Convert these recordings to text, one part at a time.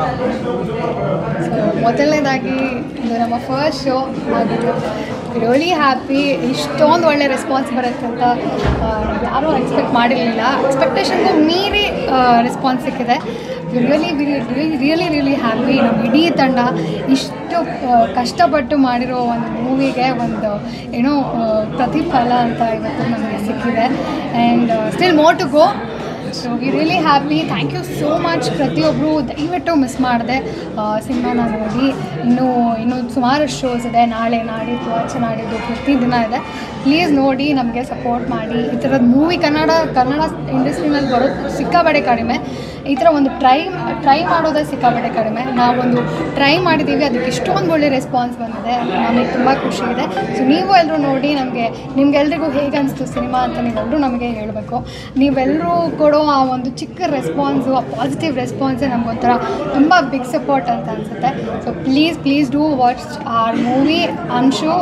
So ಮೊದಲನೇದಾಗಿ ಇದು ನಮ್ಮ ಫಸ್ಟ್ ಶೋ ಆಗಿತ್ತು. Really happy. ಇಷ್ಟೊಂದು ಒಳ್ಳೆ ರೆಸ್ಪಾನ್ಸ್ ಬರುತ್ತೆ ಅಂತ ಯಾರೂ ಎಕ್ಸ್ಪೆಕ್ಟ್ ಮಾಡಿರಲಿಲ್ಲ. ಎಕ್ಸ್ಪೆಕ್ಟೇಷನ್ಗೂ ಮೀರಿ ರೆಸ್ಪಾನ್ಸ್ ಸಿಕ್ಕಿದೆ. Really happy. ನಮ್ಮ ಇಡೀ ತಂಡ ಇಷ್ಟು ಕಷ್ಟಪಟ್ಟು ಮಾಡಿರೋ ಒಂದು ಮೂವಿಗೆ ಒಂದು ಏನೋ ಪ್ರತಿಫಲ ಅಂತ ಇವತ್ತು ನಮಗೆ ಸಿಕ್ಕಿದೆ. And still more to go. So we really happy. Thank you so much. ಪ್ರತಿಯೊಬ್ಬರು ದಯವಿಟ್ಟು ಮಿಸ್ ಮಾಡಿದೆ ಸಿನಿಮಾನ ನೋಡಿ. ಇನ್ನೂ ಸುಮಾರು ಶೋಸ್ ಇದೆ. ನಾಳೆ ನಾಡಿದ್ದು ನಾಡಿದ್ದು ಪ್ರತಿದಿನ ಇದೆ. ಪ್ಲೀಸ್ ನೋಡಿ, ನಮಗೆ ಸಪೋರ್ಟ್ ಮಾಡಿ. ಈ ಥರದ ಮೂವಿ ಕನ್ನಡ ಇಂಡಸ್ಟ್ರಿನಲ್ಲಿ ಬರೋದು ಸಿಕ್ಕಾಬಡೆ ಕಡಿಮೆ. ಈ ಥರ ಒಂದು ಟ್ರೈ ಮಾಡೋದೇ ಸಿಕ್ಕಾಬಡೆ ಕಡಿಮೆ. ನಾವೊಂದು ಟ್ರೈ ಮಾಡಿದ್ದೀವಿ, ಅದಕ್ಕೆ ಇಷ್ಟೊಂದು ಒಳ್ಳೆ ರೆಸ್ಪಾನ್ಸ್ ಬಂದಿದೆ. ನಮಗೆ ತುಂಬ ಖುಷಿ ಇದೆ. ಸೊ ನೀವು ಎಲ್ಲರೂ ನೋಡಿ, ನಿಮಗೆಲ್ರಿಗೂ ಹೇಗೆ ಅನಿಸ್ತು ಸಿನಿಮಾ ಅಂತ ನೀವೆಲ್ಲರೂ ನಮಗೆ ಹೇಳಬೇಕು. ನೀವೆಲ್ಲರೂ ಕೊಡೋ ಆ ಒಂದು ಚಿಕ್ಕ ರೆಸ್ಪಾನ್ಸು, ಆ ಪಾಸಿಟಿವ್ ರೆಸ್ಪಾನ್ಸೇ ನಮಗೊಂಥರ ತುಂಬ ಬಿಗ್ ಸಪೋರ್ಟ್ ಅಂತ ಅನಿಸುತ್ತೆ. So please do watch our movie Amshu.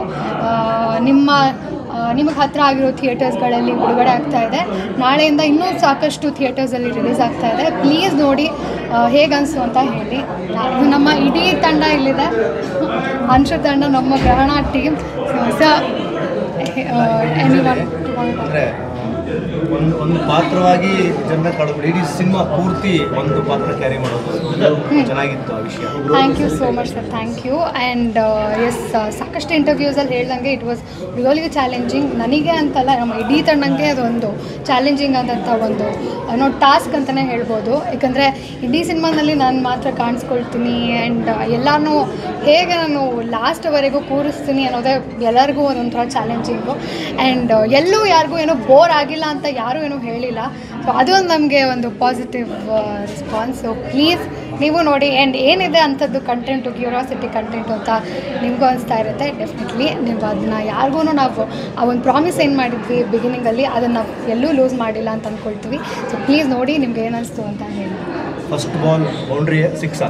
ನಿಮಗೆ ಹತ್ತಿರ ಆಗಿರೋ ಥಿಯೇಟರ್ಸ್ಗಳಲ್ಲಿ ಬಿಡುಗಡೆ ಆಗ್ತಾಯಿದೆ. ನಾಳೆಯಿಂದ ಇನ್ನೂ ಸಾಕಷ್ಟು ಥಿಯೇಟರ್ಸಲ್ಲಿ ರಿಲೀಸ್ ಆಗ್ತಾಯಿದೆ. ಪ್ಲೀಸ್ ನೋಡಿ ಹೇಗೆ ಅನಿಸ್ತು ಅಂತ ಹೇಳಿ. ನಮ್ಮ ಇಡೀ ತಂಡ ಇಲ್ಲಿದೆ. ಅಂಶು ತಂಡ, ನಮ್ಮ ಗ್ರಹಣ ಟೀಮ್. ಒಂದು ಪಾತ್ರವಾಗಿ ಜನ ಕಾಡೋದು ಇಡೀ ಸಿನಿಮಾ ಪೂರ್ತಿ ಒಂದು ಪಾತ್ರ ಕ್ಯಾರಿ ಮಾಡೋದು ಚೆನ್ನಾಗಿತ್ತು ಆ ವಿಷಯ. Thank you so much sir. Thank you. And yes, ಸಾಕಷ್ಟು ಇಂಟರ್ವ್ಯೂಸಲ್ಲಿ ಹೇಳ್ದಂಗೆ ಇಟ್ ವಾಸ್ ರಿಯಲಿ ಚಾಲೆಂಜಿಂಗ್. ನನಗೆ ಅಂತಲ್ಲ, ನಮ್ಮ ಇಡೀ ತಂಡಂಗೆ ಅದೊಂದು ಚಾಲೆಂಜಿಂಗ್ ಆದಂಥ ಒಂದು ಟಾಸ್ಕ್ ಅಂತಲೇ ಹೇಳ್ಬೋದು. ಯಾಕಂದರೆ ಇಡೀ ಸಿನಿಮಾನಲ್ಲಿ ನಾನು ಮಾತ್ರ ಕಾಣಿಸ್ಕೊಳ್ತೀನಿ ಆ್ಯಂಡ್ ಎಲ್ಲನೂ ಹೇಗೆ ನಾನು ಲಾಸ್ಟ್ವರೆಗೂ ಕೂರಿಸ್ತೀನಿ ಅನ್ನೋದೇ ಎಲ್ಲರಿಗೂ ಒಂದೊಂಥರ ಚಾಲೆಂಜಿಂಗು. ಆ್ಯಂಡ್ ಎಲ್ಲೂ ಯಾರಿಗೂ ಏನೋ ಬೋರ್ ಆಗಿಲ್ಲ ಅಂತ ಯಾರೂ ಏನೂ ಹೇಳಿಲ್ಲ. ಸೊ ಅದೊಂದು ನಮಗೆ ಒಂದು ಪಾಸಿಟಿವ್ ರೆಸ್ಪಾನ್ಸ್. ಸೊ ಪ್ಲೀಸ್ ನೀವು ನೋಡಿ. ಆ್ಯಂಡ್ ಏನಿದೆ ಅಂಥದ್ದು ಕಂಟೆಂಟು, ಕ್ಯೂರಿಯಾಸಿಟಿ ಕಂಟೆಂಟು ಅಂತ ನಿಮಗೂ ಅನಿಸ್ತಾ ಇರುತ್ತೆ. ಡೆಫಿನೆಟ್ಲಿ ನೀವು ಅದನ್ನು ಯಾರಿಗೂ ನಾವು ಆ ಒಂದು ಪ್ರಾಮಿಸ್ ಏನು ಮಾಡಿದ್ವಿ ಬಿಗಿನಿಂಗಲ್ಲಿ, ಅದನ್ನು ನಾವು ಎಲ್ಲೂ ಲೂಸ್ ಮಾಡಿಲ್ಲ ಅಂತ ಅಂದ್ಕೊಳ್ತೀವಿ. ಸೊ ಪ್ಲೀಸ್ ನೋಡಿ, ನಿಮ್ಗೆ ಏನು ಅನಿಸ್ತು ಅಂತ ಹೇಳಿ. ಫಸ್ಟ್ ಬಾಲ್ ಬೌಂಡ್ರಿ 6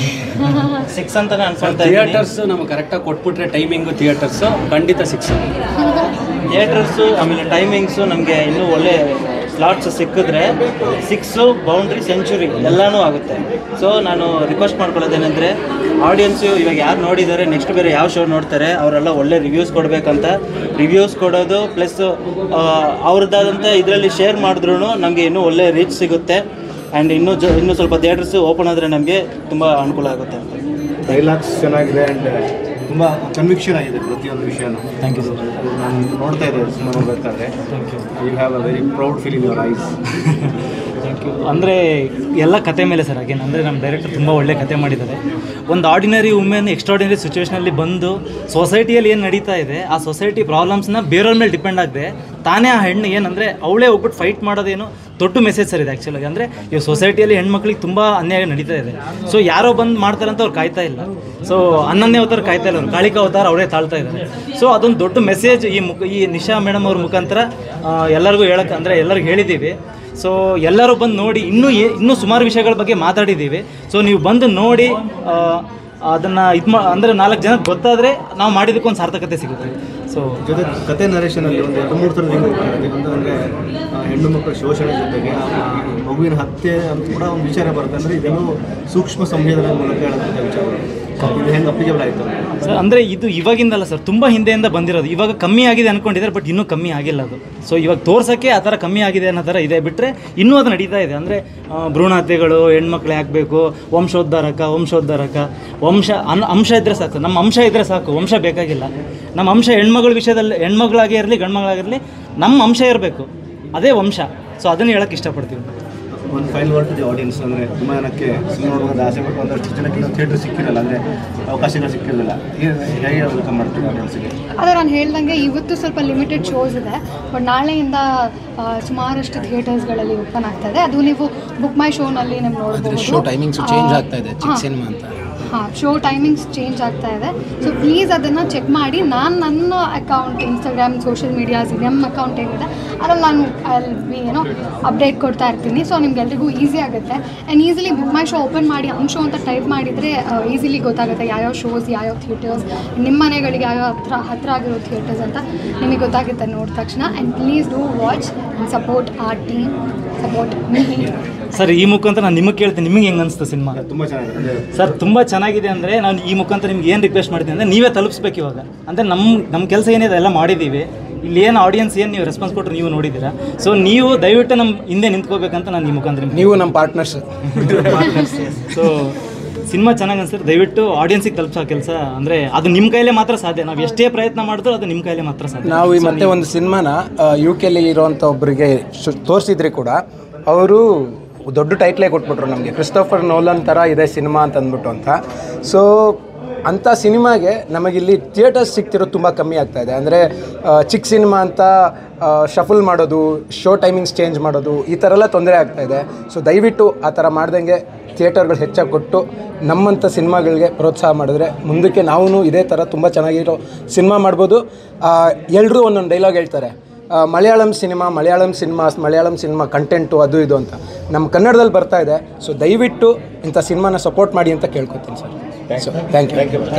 ಅಂತಾನೆ ಅನ್ಕೊಳ್ತಾ. ಥಿಯೇಟರ್ಸ್ ನಮಗೆ ಕರೆಕ್ಟಾಗಿ ಕೊಟ್ಬಿಟ್ರೆ ಟೈಮಿಂಗು ಥಿಯೇಟರ್ಸು ಖಂಡಿತ 6. ಥಿಯೇಟರ್ಸು ಆಮೇಲೆ ಟೈಮಿಂಗ್ಸು ನಮಗೆ ಇನ್ನೂ ಒಳ್ಳೆ ಸ್ಲಾಟ್ಸ್ ಸಿಕ್ಕಿದ್ರೆ 6 ಬೌಂಡ್ರಿ ಸೆಂಚುರಿ ಎಲ್ಲನೂ ಆಗುತ್ತೆ. ಸೊ ನಾನು ರಿಕ್ವೆಸ್ಟ್ ಮಾಡ್ಕೊಳ್ಳೋದೇನೆಂದರೆ, ಆಡಿಯನ್ಸು ಇವಾಗ ಯಾರು ನೋಡಿದ್ದಾರೆ, ನೆಕ್ಸ್ಟ್ ಬೇರೆ ಯಾವ ಶೋ ನೋಡ್ತಾರೆ, ಅವರೆಲ್ಲ ಒಳ್ಳೆ ರಿವ್ಯೂಸ್ ಕೊಡಬೇಕಂತ. ರಿವ್ಯೂಸ್ ಕೊಡೋದು ಪ್ಲಸ್ ಅವ್ರದ್ದಾದಂಥ ಇದರಲ್ಲಿ ಶೇರ್ ಮಾಡಿದ್ರೂ ನಮಗೆ ಇನ್ನೂ ಒಳ್ಳೆ ರೀಚ್ ಸಿಗುತ್ತೆ. ಆ್ಯಂಡ್ ಇನ್ನೂ ಸ್ವಲ್ಪ ಥಿಯೇಟರ್ಸು ಓಪನ್ ಆದರೆ ನಮಗೆ ತುಂಬ ಅನುಕೂಲ ಆಗುತ್ತೆ ಅಂತ. ಡೈಲಾಗ್ಸ್ ಚೆನ್ನಾಗಿದೆ ಆ್ಯಂಡ್ ತುಂಬ ಕನ್ವಿಕ್ಷನ್ ಆಗಿದೆ ಪ್ರತಿಯೊಂದು ವಿಷಯನೂ. Thank you sir. ನಾನು ನೋಡ್ತಾ ಇದ್ದೆ ಸಿನಿಮಾ ನೋಡಬೇಕಾದ್ರೆ. Thank you. You have a very proud feel in your eyes. Thank you. ಅಂದರೆ ಎಲ್ಲ ಕತೆ ಮೇಲೆ ಸರ್. ಅಗೇನ್ ಅಂದರೆ ನಮ್ಮ ಡೈರೆಕ್ಟರ್ ತುಂಬ ಒಳ್ಳೆ ಕತೆ ಮಾಡಿದ್ದಾರೆ. ಒಂದು ಆರ್ಡಿನರಿ ವುಮೆನ್ ಎಕ್ಸ್ಟ್ರಾರ್ಡಿನರಿ ಸಿಚುವೇಷನಲ್ಲಿ ಬಂದು ಸೊಸೈಟಿಯಲ್ಲಿ ಏನು ನಡೀತಾ ಇದೆ, ಆ ಸೊಸೈಟಿ ಪ್ರಾಬ್ಲಮ್ಸ್ನ ಬೇರೆಯವ್ರ ಮೇಲೆ ಡಿಪೆಂಡ್ ಆಗದೆ ತಾನೇ ಆ ಹೆಣ್ಣು ಏನಂದರೆ ಅವಳೇ ಹೋಗ್ಬಿಟ್ಟು ಫೈಟ್ ಮಾಡೋದೇನು ದೊಡ್ಡ ಮೆಸೇಜ್ ಸರ್ ಇದೆ ಆ್ಯಕ್ಚುಲಾಗಿ. ಅಂದರೆ ಈ ಸೊಸೈಟಿಯಲ್ಲಿ ಹೆಣ್ಮಕ್ಳಿಗೆ ತುಂಬ ಅನ್ಯಾಯ ನಡೀತಾ ಇದೆ. ಸೊ ಯಾರೋ ಬಂದು ಮಾಡ್ತಾರಂತ ಅವ್ರು ಕಾಯ್ತಾ ಇಲ್ಲ. ಸೊ ಹನ್ನೊಂದನೇ ಅವತಾರ ಕಾಯ್ತಾ ಇಲ್ಲ, ಅವ್ರು ಕಾಳಿಕ ಅವತಾರ ಅವರೇ ತಾಳ್ತಾ ಇದ್ದಾರೆ. ಸೊ ಅದೊಂದು ದೊಡ್ಡ ಮೆಸೇಜ್ ಈ ನಿಶಾ ಮೇಡಮ್ ಅವ್ರ ಮುಖಾಂತರ ಎಲ್ಲರಿಗೂ ಹೇಳೋಕ್ಕೆ, ಅಂದರೆ ಎಲ್ಲರಿಗೂ ಹೇಳಿದ್ದೀವಿ. ಸೊ ಎಲ್ಲರೂ ಬಂದು ನೋಡಿ. ಇನ್ನೂ ಸುಮಾರು ವಿಷಯಗಳ ಬಗ್ಗೆ ಮಾತಾಡಿದ್ದೀವಿ. ಸೊ ನೀವು ಬಂದು ನೋಡಿ ಅದನ್ನು ಅಂದರೆ 4 ಜನಕ್ಕೆ ಗೊತ್ತಾದರೆ ನಾವು ಮಾಡಿದ್ದಕ್ಕೊಂದು ಸಾರ್ಥಕತೆ ಸಿಗುತ್ತೆ. ಸೊ ಜೊತೆ ಕತೆ ನರೇಷನಲ್ಲಿ ಒಂದು 2-3 ಥರದ ಒಂದು ಅಂದರೆ ಹೆಣ್ಣು ಮಕ್ಕಳ ಶೋಷಣೆ ಜೊತೆಗೆ ಮಗುವಿನ ಹತ್ಯೆ ಅಂತ ಕೂಡ ಒಂದು ವಿಚಾರ ಬರುತ್ತೆ. ಅಂದರೆ ಇದೆಲ್ಲೂ ಸೂಕ್ಷ್ಮ ಸಂವೇದನೆ ಮೂಲಕ ಹೇಳೋದಂಥ ವಿಚಾರ. ಇದು ಹೆಂಗೆ ಅಪ್ಲಿಕೇಬಲ್ ಆಯಿತು ಸರ್? ಅಂದರೆ ಇದು ಇವಾಗಿಂದಲ್ಲ ಸರ್, ತುಂಬ ಹಿಂದೆಯಿಂದ ಬಂದಿರೋದು. ಇವಾಗ ಕಮ್ಮಿ ಆಗಿದೆ ಅಂದ್ಕೊಂಡಿದ್ದಾರೆ, ಬಟ್ ಇನ್ನೂ ಕಮ್ಮಿ ಆಗಿಲ್ಲ ಅದು. ಸೊ ಇವಾಗ ತೋರ್ಸೋಕ್ಕೆ ಆ ಥರ ಕಮ್ಮಿ ಆಗಿದೆ ಅನ್ನೋ ಥರ ಇದೆ, ಬಿಟ್ಟರೆ ಇನ್ನೂ ಅದು ನಡೀತಾ ಇದೆ. ಅಂದರೆ ಭ್ರೂಣ ಹತ್ಯೆಗಳು, ಹೆಣ್ಮಕ್ಳು ಯಾಕೆ ಬೇಕು, ವಂಶೋದ್ಧಾರಕ ಅಂಶ ಇದ್ದರೆ ಸಾಕು. ನಮ್ಮ ಅಂಶ ಇದ್ದರೆ ಸಾಕು, ವಂಶ ಬೇಕಾಗಿಲ್ಲ. ನಮ್ಮ ಅಂಶ ಹೆಣ್ಮಗಳ ವಿಷಯದಲ್ಲಿ, ಹೆಣ್ಮಗಳಾಗೇ ಇರಲಿ ಗಂಡ್ಮಗಳಾಗಿರಲಿ, ನಮ್ಮ ಅಂಶ ಇರಬೇಕು, ಅದೇ ವಂಶ. ಸೊ ಅದನ್ನು ಹೇಳೋಕ್ಕೆ ಇಷ್ಟಪಡ್ತೀವಿ. ಒಂದು final word to the audience. ಅಂದರೆ ತುಂಬ ಜನಕ್ಕೆ ಸಿನಿಮಾ ನೋಡೋದು ಆಸೆ ಪಟ್ಟು ಒಂದಷ್ಟು ಜನಕ್ಕೆ ಥಿಯೇಟ್ರ್ ಸಿಕ್ಕಿರಲ್ಲ, ಅಂದರೆ ಅವಕಾಶಗಳು ಸಿಕ್ಕಿರಲಿಲ್ಲ. ಹೇಗೆ ವೆಲ್ಕಮ್ ಮಾಡ್ತೀವಿ ಆಡಿಯನ್ಸ್ಗೆ? ಅದೇ ನಾನು ಹೇಳ್ದಂಗೆ ಇವತ್ತು ಸ್ವಲ್ಪ ಲಿಮಿಟೆಡ್ ಶೋಸ್ ಇದೆ, ಬಟ್ ನಾಳೆಯಿಂದ ಸುಮಾರಷ್ಟು ಥಿಯೇಟರ್ಸ್ಗಳಲ್ಲಿ ಓಪನ್ ಆಗ್ತಾ ಇದೆ. ಅದು ನೀವು ಬುಕ್ ಮೈ ಶೋನಲ್ಲಿ ನೀವು ನೋಡ್ಬೋದು. ಶೋ ಟೈಮಿಂಗ್ಸ್ ಚೇಂಜ್ ಆಗ್ತಾ ಇದೆ, ಚಿಕ್ಕ ಸಿನಿಮಾ ಅಂತ. ಶೋ ಟೈಮಿಂಗ್ಸ್ ಚೇಂಜ್ ಆಗ್ತಾ ಇದೆ. ಸೊ ಪ್ಲೀಸ್ ಅದನ್ನು ಚೆಕ್ ಮಾಡಿ. ನಾನು ನನ್ನ ಅಕೌಂಟ್, ಇನ್ಸ್ಟಾಗ್ರಾಮ್, ಸೋಷಿಯಲ್ ಮೀಡಿಯಾಸ್, ನಮ್ಮ ಅಕೌಂಟ್ ಏನಿದೆ ಅದ್ರಲ್ಲಿ ನಾನು ಏನೋ ಅಪ್ಡೇಟ್ ಕೊಡ್ತಾ ಇರ್ತೀನಿ. ಸೊ ನಿಮ್ಗೆಲ್ರಿಗೂ ಈಸಿ ಆಗುತ್ತೆ. And easily book my show open ಮಾಡಿ ಅಂಶೋ ಅಂತ ಟೈಪ್ ಮಾಡಿದರೆ ಈಸಿಲಿ ಗೊತ್ತಾಗುತ್ತೆ ಯಾವ್ಯಾವ ಶೋಸ್, ಯಾವ್ಯಾವ ಥಿಯೇಟರ್ಸ್, ನಿಮ್ಮ ಮನೆಗಳಿಗೆ ಯಾವ್ಯಾವ ಹತ್ರ ಆಗಿರೋ ಥಿಯೇಟರ್ಸ್ ಅಂತ ನಿಮಗೆ ಗೊತ್ತಾಗುತ್ತೆ ನೋಡಿದ ತಕ್ಷಣ. And please do watch and support our team, support me. Sir ಈ ಮುಖಾಂತರ ನಾನು ನಿಮಗೆ ಕೇಳ್ತೀನಿ, ನಿಮಗೆ ಹೆಂಗೆ ಅನಿಸ್ತು ಸಿನಿಮಾ? ತುಂಬ ಚೆನ್ನಾಗಿದೆ ಸರ್ ತುಂಬ ಚೆನ್ನಾಗಿದೆ. ಅಂದರೆ ನಾನು ಈ ಮುಖಾಂತರ ನಿಮ್ಗೆ ಏನು ರಿಕ್ವೆಸ್ಟ್ ಮಾಡ್ತೀನಿ ಅಂದರೆ ನೀವೇ ತಲುಪಿಸ್ಬೇಕು ಇವಾಗ. ಅಂದರೆ ನಮ್ಮ ಕೆಲಸ ಏನಿದೆ ಎಲ್ಲ ಮಾಡಿದ್ದೀವಿ. ಇಲ್ಲಿ ಏನು ಆಡಿಯನ್ಸ್ ಏನು ನೀವು ರೆಸ್ಪಾನ್ಸ್ ಕೊಟ್ಟರು ನೀವು ನೋಡಿದ್ದೀರಾ. ಸೊ ನೀವು ದಯವಿಟ್ಟು ನಮ್ಮ ಹಿಂದೆ ನಿಂತ್ಕೋಬೇಕಂತ ನಾನು ಈ ಮುಖಾಂತರ ನೀವು ನಮ್ಮ ಪಾರ್ಟ್ನರ್ಸ್. ಸೊ ಸಿನಿಮಾ ಚೆನ್ನಾಗಿ ಅನ್ಸಿದ್ರೆ ದಯವಿಟ್ಟು ಆಡಿಯನ್ಸಿಗೆ ತಲುಪಿಸೋ ಕೆಲಸ ಅಂದರೆ ಅದು ನಿಮ್ಮ ಕೈಲೇ ಮಾತ್ರ ಸಾಧ್ಯ. ನಾವು ಎಷ್ಟೇ ಪ್ರಯತ್ನ ಮಾಡಿದ್ರು ಅದು ನಿಮ್ಮ ಕೈಲೇ ಮಾತ್ರ ಸಾಧ್ಯ. ನಾವು ಈ ಮತ್ತೆ ಒಂದು ಸಿನಿಮಾನ UK ಇರೋವಂಥ ಒಬ್ಬರಿಗೆ ತೋರಿಸಿದ್ರೆ ಕೂಡ ಅವರು ದೊಡ್ಡ ಟೈಟ್ಲೇ ಕೊಟ್ಬಿಟ್ರು ನಮಗೆ, ಕ್ರಿಸ್ಟೋಫರ್ ನೋಲನ್ ಥರ ಇದೆ ಸಿನಿಮಾ ಅಂತ ಅಂದ್ಬಿಟ್ಟು ಅಂತ. ಸೊ ಅಂಥ ಸಿನಿಮಾಗೆ ನಮಗಿಲ್ಲಿ ಥಿಯೇಟರ್ಸ್ ಸಿಗ್ತಿರೋದು ತುಂಬ ಕಮ್ಮಿ ಆಗ್ತಾಯಿದೆ. ಅಂದರೆ ಚಿಕ್ಕ ಸಿನಿಮಾ ಅಂತ ಶಫಲ್ ಮಾಡೋದು, ಶೋ ಟೈಮಿಂಗ್ಸ್ ಚೇಂಜ್ ಮಾಡೋದು, ಈ ಥರ ಎಲ್ಲ ತೊಂದರೆ ಆಗ್ತಾಯಿದೆ. ಸೊ ದಯವಿಟ್ಟು ಆ ಥರ ಮಾಡ್ದಂಗೆ ಥಿಯೇಟರ್ಗಳು ಹೆಚ್ಚಾಗಿ ಕೊಟ್ಟು ನಮ್ಮಂಥ ಸಿನಿಮಾಗಳಿಗೆ ಪ್ರೋತ್ಸಾಹ ಮಾಡಿದ್ರೆ ಮುಂದಕ್ಕೆ ನಾವು ಇದೇ ಥರ ತುಂಬ ಚೆನ್ನಾಗಿರೋ ಸಿನಿಮಾ ಮಾಡ್ಬೋದು. ಎಲ್ಲರೂ ಒಂದೊಂದು ಡೈಲಾಗ್ ಹೇಳ್ತಾರೆ, ಮಲಯಾಳಂ ಸಿನಿಮಾ ಕಂಟೆಂಟು ಅದು ಇದು ಅಂತ. ನಮ್ಮ ಕನ್ನಡದಲ್ಲಿ ಬರ್ತಾ ಇದೆ. ಸೊ ದಯವಿಟ್ಟು ಇಂಥ ಸಿನಿಮಾನ ಸಪೋರ್ಟ್ ಮಾಡಿ ಅಂತ ಕೇಳ್ಕೊತೀನಿ ಸರ್. So thank you.